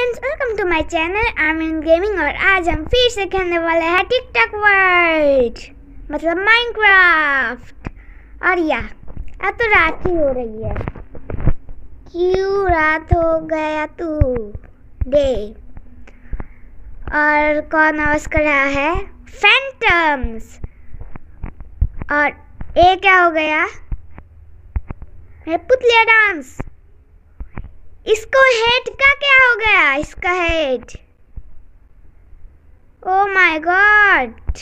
Friends, welcome to my channel Armin gaming. और आज हम फिर से खेलने वाले हैं टिकटॉक वर्ल्ड, मतलब माइनक्राफ्ट। और अब तो रात ही हो रही है। क्यों रात हो गया तू दे। और कौन आवाज कर रहा है? फैंटम्स। और ये क्या हो गया? पुतलिया डांस। इसको हेड का क्या हो गया? इसका हेड, ओ माय गॉड,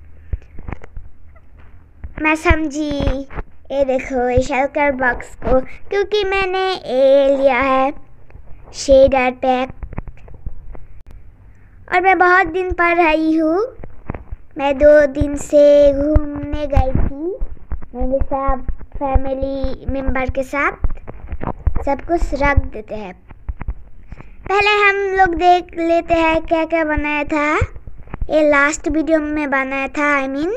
मैं समझी। ये देखो इस शल्कर बॉक्स को, क्योंकि मैंने ये लिया है शेडर पैक। और मैं बहुत दिन पर रही हूँ। मैं 2 दिन से घूमने गई थी मेरे साथ, फैमिली मेंबर के साथ। सब कुछ रख देते हैं। पहले हम लोग देख लेते हैं क्या क्या बनाया था। ये लास्ट वीडियो में बनाया था,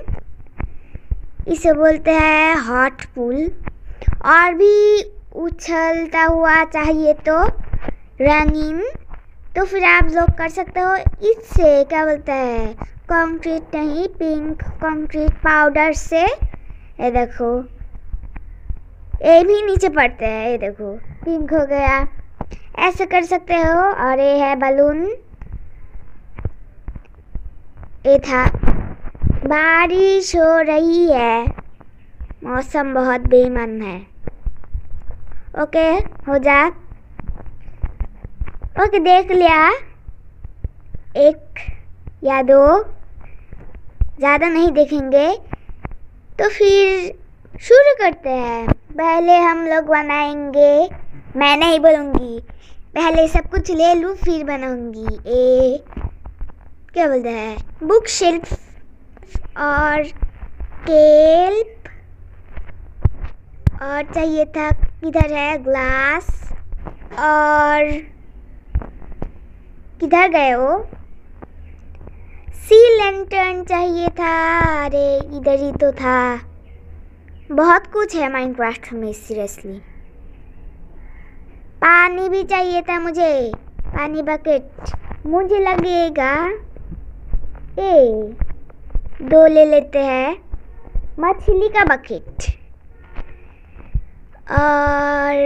इसे बोलते हैं हॉट पूल। और भी उछलता हुआ चाहिए तो रंगीन, तो फिर आप लोग कर सकते हो इससे। क्या बोलते हैं? कंक्रीट नहीं, पिंक कंक्रीट पाउडर से। ये देखो, ये भी नीचे पड़ते हैं। ये देखो पिंक हो गया, ऐसे कर सकते हो। और ये है बलून। ये था, बारिश हो रही है, मौसम बहुत बेमन है। ओके हो जा। ओके देख लिया, 1 या 2, ज़्यादा नहीं देखेंगे। तो फिर शुरू करते हैं। पहले हम लोग बनाएंगे, मैं नहीं बोलूँगी, पहले सब कुछ ले लूँ फिर बनाऊँगी। क्या बोलते हैं? बुक शेल्फ और केल्प। और चाहिए था, किधर है ग्लास? और किधर गए वो? सी लैंटर्न चाहिए था। अरे इधर ही तो था। बहुत कुछ है माइनक्राफ्ट में, सीरियसली। पानी भी चाहिए था मुझे, पानी बकेट मुझे लगेगा। 2 ले लेते हैं, मछली का बकेट। और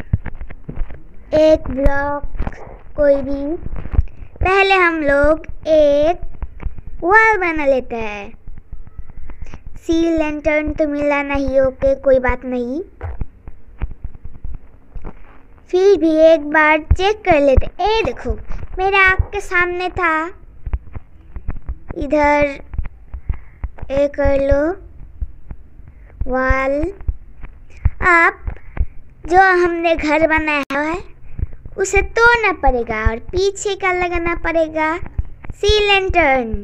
1 ब्लॉक कोई भी। पहले हम लोग एक वॉल बना लेते हैं। सी लैंटर्न तो मिला नहीं, ओके कोई बात नहीं। फिर भी एक बार चेक कर लेते। ए देखो, मेरे आँख के सामने था। इधर ये कर लो वॉल। अब जो हमने घर बनाया है उसे तोड़ना पड़ेगा और पीछे का लगाना पड़ेगा सी लैंटर्न,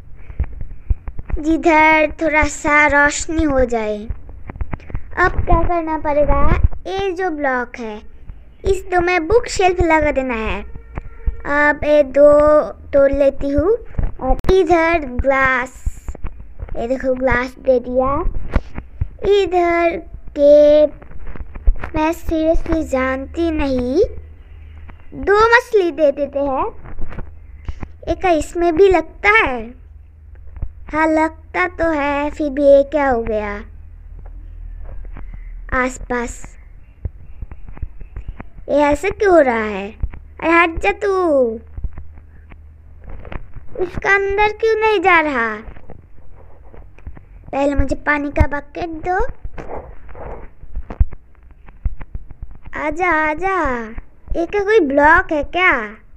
जिधर थोड़ा सा रोशनी हो जाए। अब क्या करना पड़ेगा? ये जो ब्लॉक है इस 2 में बुक शेल्फ लगा देना है। अब ये 2 तोड़ लेती हूँ। और इधर ग्लास, ये देखो ग्लास दे दिया। इधर के, मैं सीरियसली जानती नहीं, 2 मछली दे देते हैं। एक इसमें भी लगता है, हाँ लगता तो है। फिर भी ये क्या हो गया आसपास? ये ऐसे क्यों हो रहा है? अरे हट जा तू, इसका अंदर क्यों नहीं जा रहा? पहले मुझे पानी का बकेट दो। आजा आजा। ये क्या कोई ब्लॉक है क्या?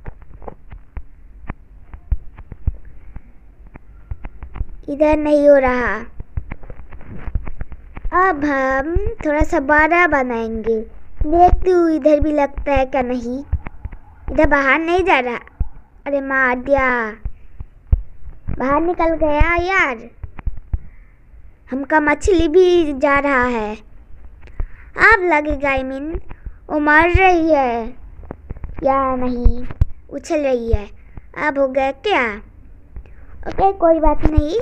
इधर नहीं हो रहा। अब हम थोड़ा सा बड़ा बनाएंगे। देखती हूँ इधर भी लगता है क्या नहीं। इधर बाहर नहीं जा रहा। अरे मार दिया, बाहर निकल गया यार। हमका मछली भी जा रहा है। अब लगेगा वो मर रही है या नहीं, उछल रही है। अब हो गया क्या? ओके कोई बात नहीं।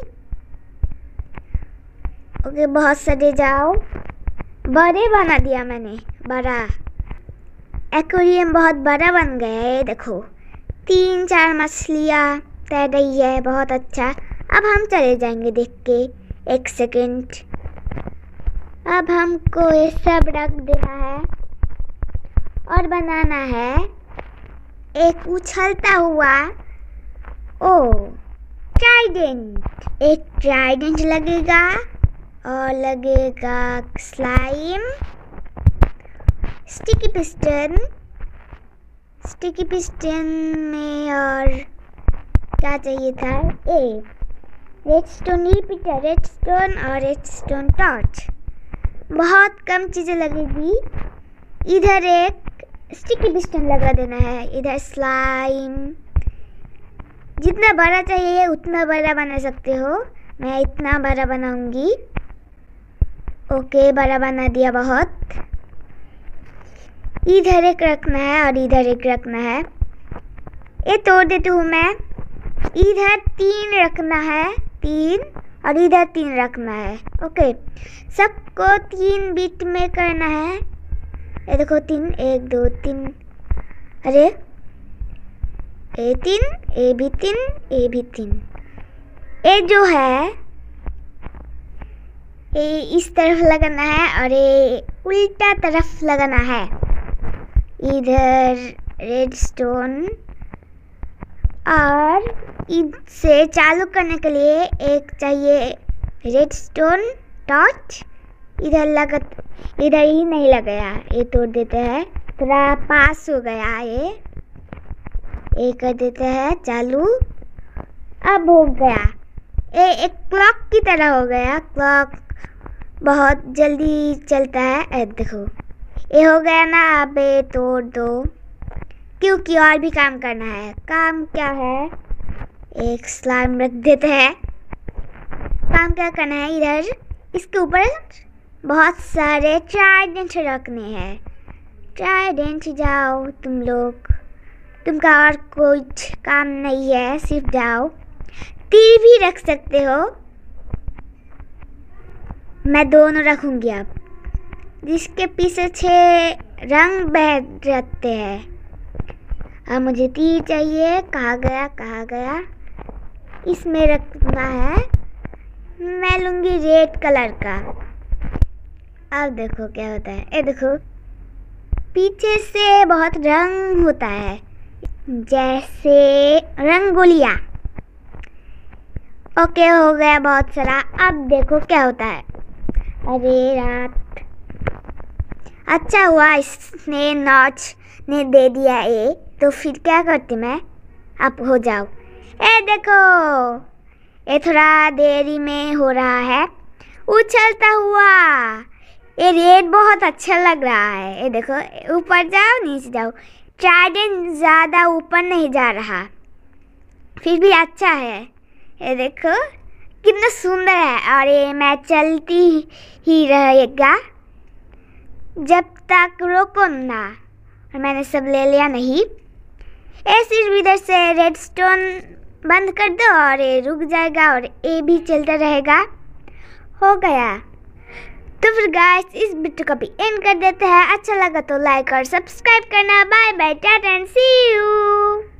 ओके बहुत सारे जाओ, बड़े बना दिया मैंने, बड़ा एक्वेरियम बहुत बड़ा बन गया है। देखो 3-4 मछलियाँ तैर रही है, बहुत अच्छा। अब हम चले जाएंगे देख के। 1 सेकेंड। अब हमको ये सब रख देना है और बनाना है एक उछलता हुआ ट्राइडेंट। एक ट्राइडेंट लगेगा और लगेगा स्लाइम, स्टिकी पिस्टन में और क्या चाहिए था, रेडस्टोन रिपीटर, रेडस्टोन और रेडस्टोन टॉर्च। बहुत कम चीज़ें लगेगी। इधर एक स्टिकी पिस्टन लगा देना है, इधर स्लाइम। जितना बड़ा चाहिए उतना बड़ा बना सकते हो, मैं इतना बड़ा बनाऊंगी। ओके, बड़ा बना दिया बहुत। इधर एक रखना है और इधर एक रखना है। ये तोड़ देती हूँ मैं। इधर 3 रखना है, 3, और इधर 3 रखना है। ओके, सबको 3 बिट में करना है। ये देखो 3, 1 2 3। अरे ए 3, ए भी 3, ए भी 3। ये जो है ये इस तरफ लगाना है और ये उल्टा तरफ लगाना है। इधर रेडस्टोन और इसे चालू करने के लिए एक चाहिए रेडस्टोन टॉर्च। इधर ही नहीं लगाया, ये तोड़ देते हैं, थोड़ा पास हो गया। ये कर देते हैं चालू। अब हो गया, ये एक क्लॉक की तरह हो गया। क्लॉक बहुत जल्दी चलता है। देखो ये हो गया ना। अब ये तोड़ दो क्योंकि और भी काम करना है। काम क्या है, एक स्लाइम रख देते हैं। काम क्या करना है, इधर इसके ऊपर बहुत सारे ट्राइडेंट रखने हैं। ट्राइडेंट जाओ तुम लोग, तुमका और कुछ काम नहीं है, सिर्फ जाओ। तीर भी रख सकते हो, मैं दोनों रखूंगी। अब जिसके पीछे 6 रंग बह रहते हैं। अब मुझे तीर चाहिए। कहाँ गया? इसमें रखना है। मैं लूँगी रेड कलर का। अब देखो क्या होता है। ये देखो पीछे से बहुत रंग होता है, जैसे रंगोलिया। ओके, हो गया बहुत सारा। अब देखो क्या होता है। अरे रात, अच्छा हुआ इसने नॉच ने दे दिया ये, तो फिर क्या करती मैं। अब हो जाओ। ए देखो, ये थोड़ा देरी में हो रहा है, उछलता हुआ। ये रेड बहुत अच्छा लग रहा है। ये देखो, ऊपर जाओ नीचे जाओ। ट्राइडेंट ज़्यादा ऊपर नहीं जा रहा, फिर भी अच्छा है। ये देखो कितना सुंदर है। और ये मैं चलती ही रहेगा जब तक रोको ना। और मैंने सब ले लिया नहीं। ये सिर्फ इधर से रेडस्टोन बंद कर दो और ये रुक जाएगा और ये भी चलता रहेगा। हो गया। तो फिर गाइस, इस वीडियो का भी एंड कर देते हैं। अच्छा लगा तो लाइक और सब्सक्राइब करना। Bye bye, tata and see you.